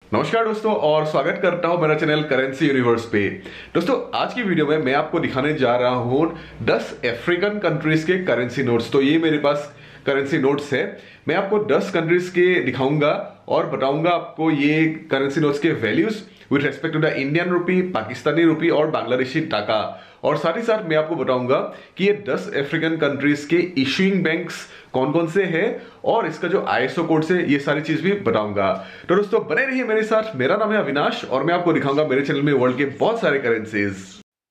नमस्कार दोस्तों और स्वागत करता हूं मेरा चैनल करेंसी यूनिवर्स पे। दोस्तों आज की वीडियो में मैं आपको दिखाने जा रहा हूं 10 अफ्रीकन कंट्रीज के करेंसी नोट्स। तो ये मेरे पास करेंसी नोट्स है। मैं आपको 10 कंट्रीज के दिखाऊंगा और बताऊंगा आपको ये करेंसी नोट्स के values with respect to the Indian rupee, Pakistani rupee और बांग्लादेशी टाका। और साथ ही साथ मैं आपको बताऊंगा कि ये 10 अफ्रीकन कंट्रीज के इशूइंग बैंक्स कौन कौन से हैं और इसका जो आईएसओ कोड से ये सारी चीज भी बताऊंगा। तो दोस्तों बने रहिए मेरे साथ। मेरा नाम है अविनाश और मैं आपको दिखाऊंगा मेरे चैनल में वर्ल्ड के बहुत सारे करेंसीज।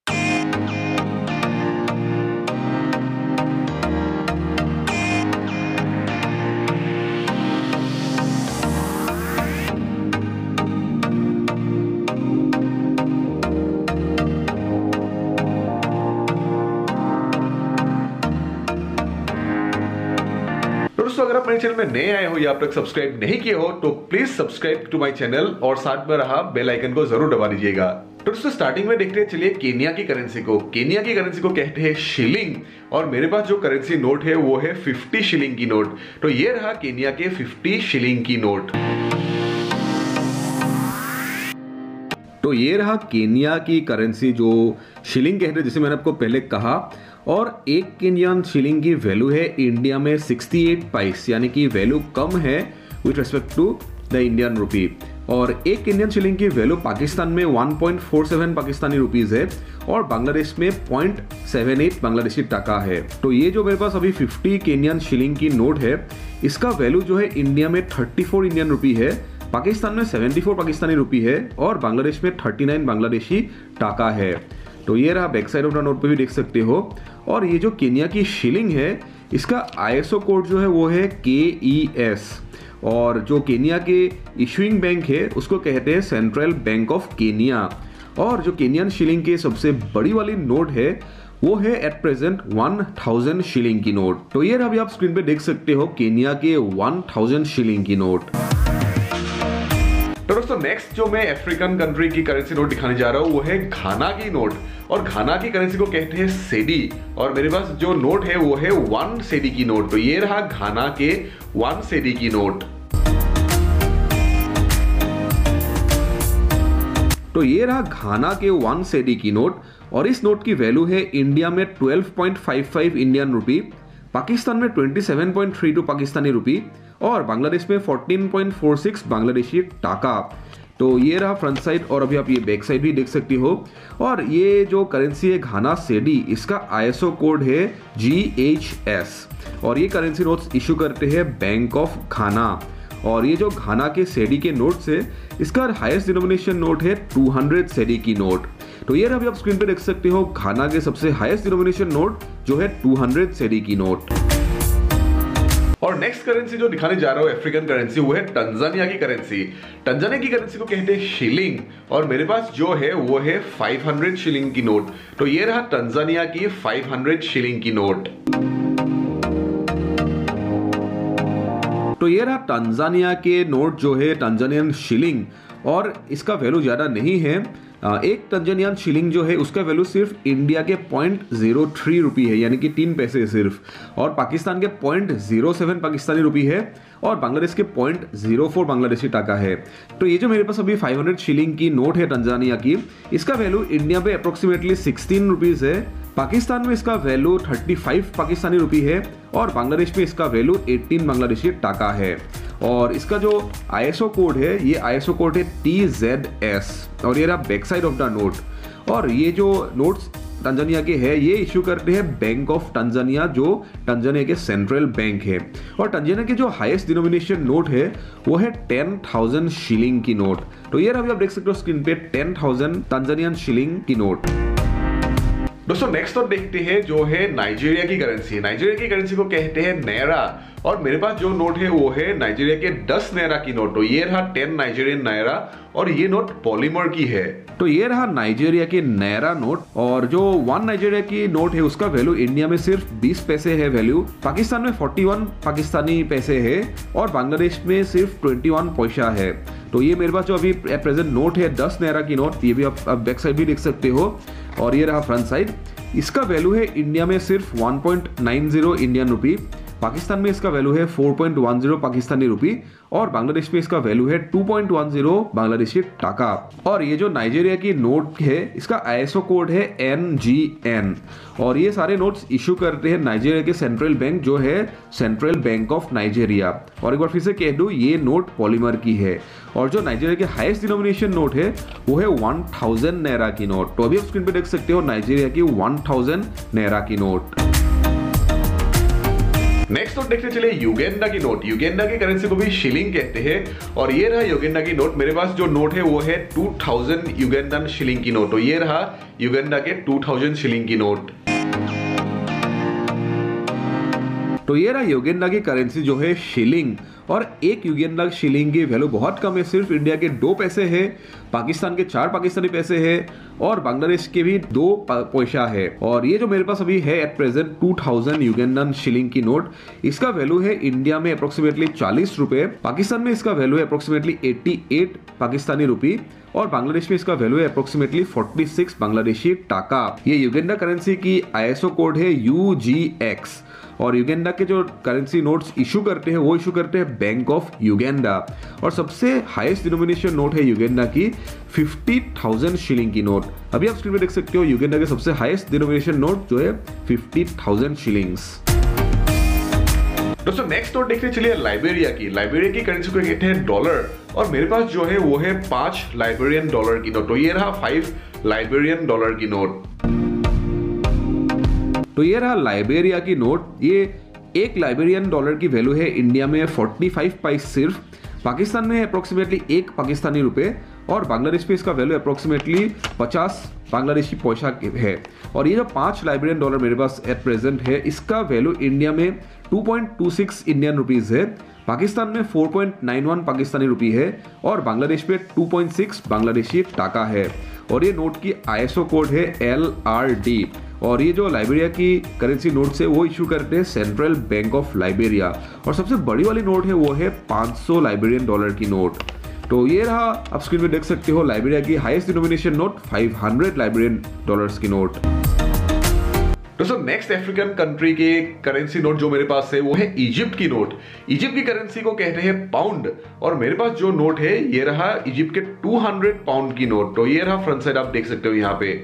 दोस्तों अगर आप मेरे चैनल में नए आए हो या अब तक सब्सक्राइब नहीं किए हो तो please subscribe to my channel और साथ में रहा बेल आइकन को जरूर दबा दीजिएगा। तो दोस्तों स्टार्टिंग में देखते हैं चलिए केन्या की करेंसी को। केन्या की करेंसी को कहते हैं शिलिंग और मेरे पास जो करेंसी नोट है वो है 50 शिलिंग की नोट। तो ये रहा केन्या के 50 शिलिंग की नोट। तो ये रहा केन्या की करेंसी जो शिलिंग कहते हैं, जिसे मैंने आपको पहले कहा। और एक केन्यन शिलिंग की वैल्यू है इंडिया में 68 पैसे, यानी कि वैल्यू कम है with respect to the Indian rupee. और एक केन्यन शिलिंग की वैल्यू पाकिस्तान में 1.47 पाकिस्तानी रुपीज है और बांग्लादेश में 0.78 बांग्लादेशी टाका है। तो ये जो मेरे पास अभी 50 केन्यन शिलिंग की नोट है, इसका वैल्यू जो है इंडिया में 34 इंडियन रुपी है, पाकिस्तान में 74 पाकिस्तानी रुपी है और बांग्लादेश में 39 बांग्लादेशी टाका है। तो ये रहा back side of the note पे भी देख सकते हो। और ये जो केन्या की शिलिंग है, इसका आईएसओ कोड जो है वो है KES और जो केन्या के इशूइंग बैंक है उसको कहते हैं सेंट्रल बैंक ऑफ केन्या। और जो केन्यन शिलिंग के सबसे बड़ी वाली नोट है वो है एट प्रेजेंट 1000 शिलिंग की नोट। तो ये अभी आप स्क्रीन पे देख सकते हो केन्या के 1000 शिलिंग की नोट। तो दोस्तों नेक्स्ट जो मैं अफ्रीकन कंट्री की करेंसी नोट दिखाने जा रहा हूं वो है घाना की नोट। और घाना की करेंसी को कहते हैं सेडी और मेरे पास जो नोट है वो है 1 सेडी की नोट। तो ये रहा घाना के 1 सेडी की नोट। तो ये रहा घाना के 1 सेडी की नोट और इस नोट की वैल्यू है इंडिया में 12.55 इंडियन रुपी, पाकिस्तान में 27.32 पाकिस्तानी रुपी और बांग्लादेश में 14.46 बांग्लादेशी टाका। तो ये रहा फ्रंट साइड और अभी आप ये बैक साइड भी देख सकती हो। और ये जो करेंसी है घाना सेडी, इसका आईएसओ कोड है GHS और ये करेंसी नोट्स इशू करते हैं बैंक ऑफ घाना। और ये जो घाना के सेडी के नोट्स है, इसका हाईएस्ट डिनोमिनेशन नोट है 200 सेडी की नोट। तो ये अभी आप स्क्रीन पे देख सकते हो घाना के सबसे हाईएस्ट डिनोमिनेशन नोट जो है 200 सेडी की नोट। और नेक्स्ट करेंसी जो दिखाने जा रहा हूं अफ्रीकन करेंसी वो है तंजानिया की करेंसी। तंजानिया की करेंसी को कहते हैं शिलिंग और मेरे पास जो है वो है 500 शिलिंग की नोट। तो ये रहा तंजानिया की 500 शिलिंग की नोट। तो ये रहा तंजानिया के नोट जो है तंजानियन शिलिंग और इसका वैल्यू ज्यादा नहीं है। एक तंजानियन शिलिंग जो है उसका वैल्यू सिर्फ इंडिया के 0.03 रुपी है, यानी कि 3 पैसे सिर्फ, और पाकिस्तान के 0.07 पाकिस्तानी रुपी है और बांग्लादेश के 0.04 बांग्लादेशी टाका है। तो ये जो मेरे पास अभी 500 शिलिंग की नोट है तंजानिया की, इसका वैल्यू इंडिया में अप्रोक्सीमेटली 16 रुपीज है, पाकिस्तान में इसका वैल्यू 35 पाकिस्तानी रुपी है और बांग्लादेश में इसका वैल्यू 18 बांग्लादेशी टाका है। और इसका जो आईएसओ कोड है, ये आईएसओ कोड है TZS और ये रहा back side of the note. और ये जो नोट्स तंजानिया के हैं ये इशू करते हैं बैंक ऑफ तंजानिया, जो तंजानिया के सेंट्रल बैंक है। और तंजानिया के जो हाईएस्ट डिनोमिनेशन नोट है वो है 10,000 शिलिंग की नोट। तो ये अभी आप देख सकते हो स्क्रीन पे 10,000 तंजानियन शिलिंग की नोट। दोस्तों नेक्स्ट और देखते हैं जो है नाइजीरिया की करेंसी। नाइजीरिया की करेंसी को कहते हैं नैरा और मेरे पास जो नोट है वो है नाइजीरिया के 10 नैरा की नोट। तो ये रहा 10 नाइजीरियन नायरा और ये नोट पॉलीमर की है। तो ये रहा नाइजीरिया के नैरा नोट और जो 1 नाइजीरिया की नोट है उसका वैल्यू इंडिया में सिर्फ 20 पैसे है वैल्यू, पाकिस्तान में 41 पाकिस्तानी पैसे है और बांग्लादेश में सिर्फ 21 पैसा है। तो ये मेरे पास जो अभी प्रेजेंट नोट है 10 नैरा की नोट, ये भी आप बैक साइड भी देख सकते हो। और ये रहा फ्रंट साइड, इसका वैल्यू है इंडिया में सिर्फ 1.90 इंडियन रुपी, पाकिस्तान में इसका वैल्यू है 4.10 पाकिस्तानी रुपी और बांग्लादेश में इसका वैल्यू है 2.10 बांग्लादेशी टाका। और ये जो नाइजीरिया की नोट है इसका ISO कोड है NGN और ये सारे नोट्स इशू करते हैं नाइजीरिया के सेंट्रल बैंक जो है सेंट्रल बैंक ऑफ नाइजीरिया। और एक बार फिर से कह दूं ये नोट पॉलीमर की है और जो नाइजीरिया के हाईएस्ट डिनोमिनेशन नोट है वो है 1000 नायरा की नोट। तो अभी आप स्क्रीन पे देख सकते हो नाइजीरिया की 1000 नायरा की नोट। नेक्स्ट नोट देखते चले युगेंडा की नोट। युगेंडा की करेंसी को भी शिलिंग कहते हैं और ये रहा युगेंडा की नोट। मेरे पास जो नोट है वो है 2000 युगेंडन शिलिंग की नोट। तो ये रहा युगेंडा के 2000 शिलिंग की नोट। तो ये रहा युगेंडा की करेंसी जो है शिलिंग और एक युगेंडा शिलिंग की वैल्यू बहुत कम है, सिर्फ इंडिया के 2 पैसे है, पाकिस्तान के 4 पाकिस्तानी पैसे है और बांग्लादेश के भी 2 पैसा है। और ये जो मेरे पास अभी है एट प्रेजेंट 2000 युगेंडन शिलिंग की नोट, इसका वैल्यू है इंडिया में अप्रोक्सीमेटली 40 रुपए, पाकिस्तान में इसका वैल्यू है अप्रोक्सीमेटली 88 पाकिस्तानी रुपी और बांग्लादेश में इसका वैल्यू है अप्रोक्सीमेटली 46 बांग्लादेशी टाका। ये युगेंडा करेंसी की ISO कोड है UGX और युगेंडा के जो करेंसी नोट्स इशू करते हैं वो इशू करते हैं बैंक ऑफ युगेंडा और सबसे हाईएस्ट डिनोमिनेशन नोट है युगेंडा की 50,000 शिलिंग की नोट। अभी आप स्क्रीन पे देख सकते हो युगेंडा के सबसे हाईएस्ट डिनोमिनेशन नोट जो है 50,000 शिलिंग्स। दोस्तों नेक्स्ट नोट देखते चलिए लाइबेरिया की। लाइबेरिया की करेंसी को कहते हैं डॉलर और मेरे पास जो है वो है 5 लाइबेरियन डॉलर की नोट। तो ये रहा 5 लाइबेरियन डॉलर की नोट। तो ये रहा लाइबेरिया की नोट। ये एक लाइबेरियन डॉलर की वैल्यू है इंडिया में 45 पैसे सिर्फ, पाकिस्तान में अप्रोक्सीमेटली 1 पाकिस्तानी रुपए और बांग्लादेश में इसका वैल्यू अप्रोक्सीमेटली 50 बांग्लादेशी पैसा है। और ये जो 5 लाइबेरियन डॉलर मेरे पास एट प्रेजेंट है इसका वैल्यू इंडिया में 2.26 इंडियन रुपीज है, पाकिस्तान में 4.91 पाकिस्तानी रुपी है और बांग्लादेश में 2.6 बांग्लादेशी टाका है। और ये नोट की ISO कोड है LRD और ये जो लाइबेरिया की करेंसी नोट्स है वो इशू करते हैं सेंट्रल बैंक ऑफ लाइबेरिया और सबसे बड़ी वाली नोट है वो है 500 लाइबेरियन डॉलर की नोट। तो ये रहा आप स्क्रीन में देख सकते हो लाइबेरिया की highest denomination note 500 Liberian dollars की नोट। दोस्तों नेक्स्ट अफ्रीकन कंट्री के करेंसी नोट जो मेरे पास है वो है इजिप्ट की नोट। इजिप्ट की करेंसी को कहते हैं पाउंड और मेरे पास जो नोट है ये रहा इजिप्ट के 200 पाउंड की नोट। तो ये रहा फ्रंट साइड आप देख सकते हो यहाँ पे।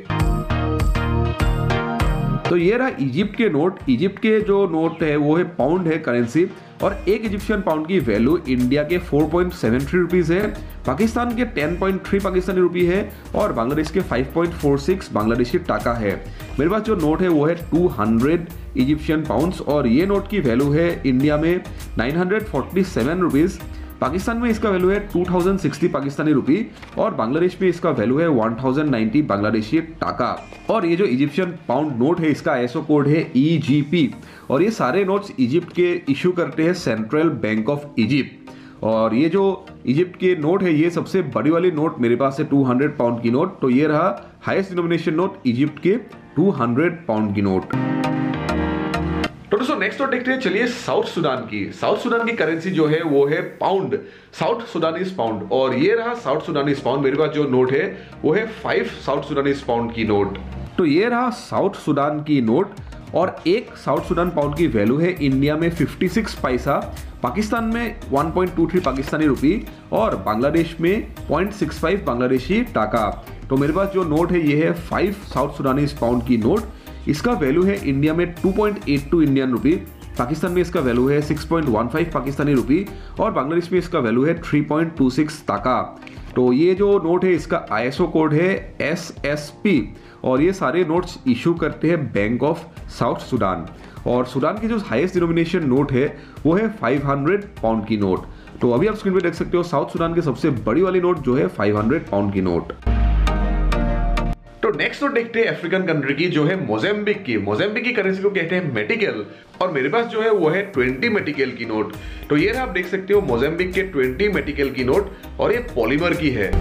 तो ये रहा इजिप्ट के नोट। इजिप्ट के जो नोट है वो है पाउंड है करेंसी और एक इजिप्शियन पाउंड की वैल्यू इंडिया के 4.73 रुपीज है, पाकिस्तान के 10.3 पाकिस्तानी रुपी है और बांग्लादेश के 5.46 बांग्लादेशी टाका है। मेरे पास जो नोट है वो है 200 इजिप्शियन पाउंड्स और ये नोट की वैल्यू है इंडिया में 947 रुपीज, पाकिस्तान में इसका वैल्यू है 2060 पाकिस्तानी रुपी और बांग्लादेश में इसका वैल्यू है 1090 बांग्लादेशी टाका। और ये जो इजिप्शियन पाउंड नोट है इसका ISO कोड है EGP और ये सारे नोट्स इजिप्ट के इशू करते हैं सेंट्रल बैंक ऑफ इजिप्ट। और ये जो इजिप्ट के नोट है ये सबसे बड़ी वाली नोट मेरे पास है 200 पाउंड की नोट। तो ये रहा हाईएस्ट डिनोमिनेशन नोट इजिप्ट के 200 पाउंड की नोट। तो दोस्तों नेक्स्ट नोट देखते हैं चलिए साउथ सुडान की। साउथ सुडान की करेंसी जो है वो है पाउंड, साउथ सुडानीज पाउंड और ये रहा साउथ सुडानीज पाउंड। मेरे पास जो नोट है वो है 5 साउथ सुडानीज पाउंड की नोट। तो ये रहा साउथ सुडान की नोट और एक साउथ सुडान पाउंड की वैल्यू है इंडिया में 56 पैसा, पाकिस्तान में 1.23 पाकिस्तानी रुपी और बांग्लादेश में 0.65 बांग्लादेशी टाका। तो मेरे पास जो नोट है ये है 5 साउथ सुडानीज पाउंड की नोट। इसका वैल्यू है इंडिया में 2.82 इंडियन रुपी, पाकिस्तान में इसका वैल्यू है 6.15 पाकिस्तानी रुपी और बांग्लादेश में इसका वैल्यू है 3.26 टाका। तो ये जो नोट है इसका ISO कोड है SSP और ये सारे नोट्स इशू करते हैं बैंक ऑफ साउथ सुडान। और सुडान की जो हाईएस्ट डिनोमिनेशन नोट है वो है 500 पाउंड की नोट। तो अभी आप स्क्रीन पे देख सकते हो साउथ सुडान की सबसे बड़ी वाली नोट जो है 500 पाउंड की नोट। तो नेक्स्ट नोट देखते हैं अफ्रीकन कंट्री की जो है मोजाम्बिक की। मोजाम्बिक की करेंसी को कहते हैं मेटिकल और मेरे पास जो है वो है 20 मेटिकल की नोट। तो ये आप देख सकते हो मोजाम्बिक के 20 मेटिकल की नोट और ये पॉलीमर की है।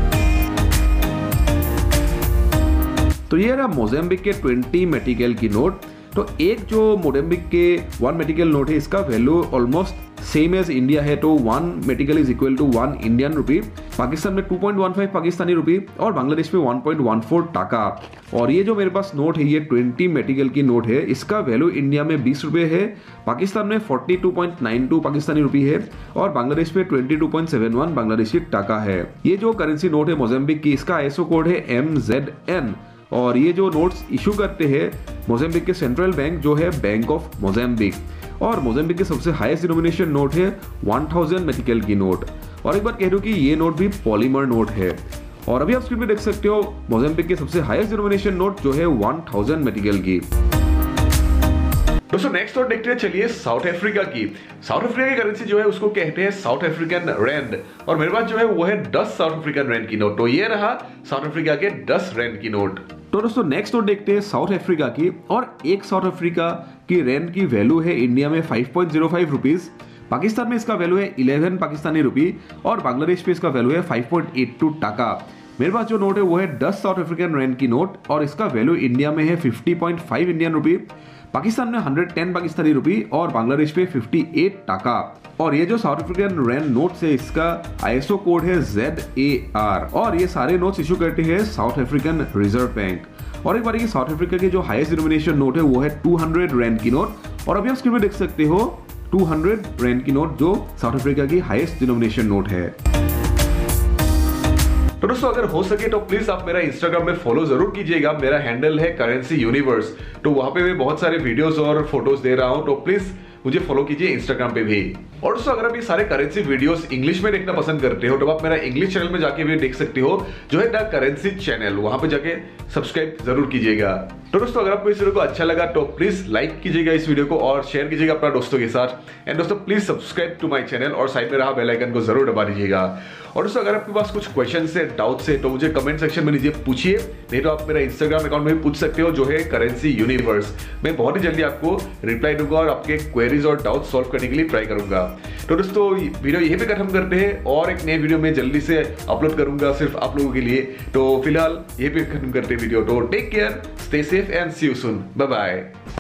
तो ये रहा मोजाम्बिक के 20 मेटिकल की नोट। तो एक जो मोजाम्बिक के 1 मेटिकल नोट है इसका value almost same as India है। तो 1 metical is equal to 1 Indian rupee. Pakistan में 2.15 पाकिस्तानी रुपी और बांग्लादेश में 1.14 टाका। और ये जो मेरे पास नोट है ये 20 मेडिकल की नोट है, इसका वैल्यू इंडिया में 20 रुपए है, पाकिस्तान में 42.92 पाकिस्तानी रुपी है और बांग्लादेश में 22.71 बांग्लादेशी टाका है। ये जो करेंसी नोट है मोजाम्बिक की, इसका ISO कोड है MZN और ये जो नोट्स इशू करते हैं मोजाम्बिक के सेंट्रल बैंक जो है बैंक ऑफ मोजाम्बिक। और मोजाम्बिक के सबसे हाईएस्ट डिनोमिनेशन नोट है 1000 मेडिकल की नोट। और एक बार कह दूं कि ये नोट भी पॉलीमर नोट है। और अभी आप स्क्रीन पे देख सकते हो मोजाम्बिक के सबसे हाईएस्ट डिनोमिनेशन नोट जो है 1000 मेडिकल की। दोस्तों नेक्स्ट और देखते हैं चलिए साउथ अफ्रीका की। साउथ अफ्रीका की करेंसी जो है उसको कहते हैं साउथ अफ्रीकन रैंड और मेरे पास जो है वो है 10 साउथ अफ्रीकन रैंड की नोट। तो ये रहा साउथ अफ्रीका के 10 रैंड की नोट। तो दोस्तों नेक्स्ट और देखते हैं साउथ अफ्रीका की। और एक साउथ अफ्रीका की रैंड की वैल्यू है इंडिया में 5.05 रुपीज, पाकिस्तान में इसका वैल्यू है 11 पाकिस्तानी रुपी और बांग्लादेश में इसका वैल्यू है 5.82 टाका। मेरे पास जो नोट है वो है 10 साउथ अफ्रीकन रैंड की नोट और इसका वैल्यू इंडिया में है 50.5 इंडियन रुपी, पाकिस्तान में 110 पाकिस्तानी रुपी और बांग्लादेश में 58 टाका। और ये जो साउथ अफ्रीकन रैंड नोट्स है इसका ISO कोड है ZAR और ये सारे नोट्स इशू करते हैं साउथ अफ्रीकन रिजर्व बैंक। और एक बार ये साउथ अफ्रीका के जो हाईएस्ट डिनोमिनेशन नोट है वो है 200 रैंड की नोट और अभी आप स्क्रीन पे देख सकते हो 200 रैंड की नोट जो साउथ अफ्रीका की हाईएस्ट डिनोमिनेशन नोट है। तो दोस्तों अगर हो सके तो प्लीज आप मेरा इंस्टाग्राम में फॉलो जरूर कीजिएगा। मेरा हैंडल है करेंसी यूनिवर्स। तो वहां पे मैं बहुत सारे वीडियोस और फोटोज दे रहा हूं, तो प्लीज मुझे फॉलो कीजिए इंस्टाग्राम पे भी। और दोस्तों अगर आप ये सारे करेंसी वीडियोस इंग्लिश में देखना पसंद करते हो तो आप मेरा इंग्लिश चैनल में जाके भी देख सकते हो जो है द करेंसी चैनल, वहां पे जाके सब्सक्राइब जरूर कीजिएगा। तो दोस्तों अगर आपको इस वीडियो को अच्छा लगा तो प्लीज लाइक कीजिएगा इस वीडियो को और शेयर कीजिएगा अपना दोस्तों के साथ। एंड दोस्तों please subscribe to my channel और साइड में रहा बेल आइकन को जरूर दबा दीजिएगा। और दोस्तों अगर आपके पास कुछ क्वेश्चन है, डाउट्स है तो मुझे कमेंट सेक्शन में नीचे पूछिए, नहीं तो आप मेरा इंस्टाग्राम अकाउंट में भी पूछ सकते हो जो है करेंसी यूनिवर्स। मैं बहुत ही जल्दी आपको रिप्लाई दूंगा और आपके क्वेरीज और डाउट सॉल्व करने के लिए ट्राई करूंगा। तो दोस्तों वीडियो यहीं पे खत्म करते हैं और एक नए वीडियो में जल्दी से अपलोड करूंगा सिर्फ आप लोगों के लिए। तो फिलहाल यहीं पे खत्म करते हैं वीडियो। तो take care, stay safe and see you soon, bye bye.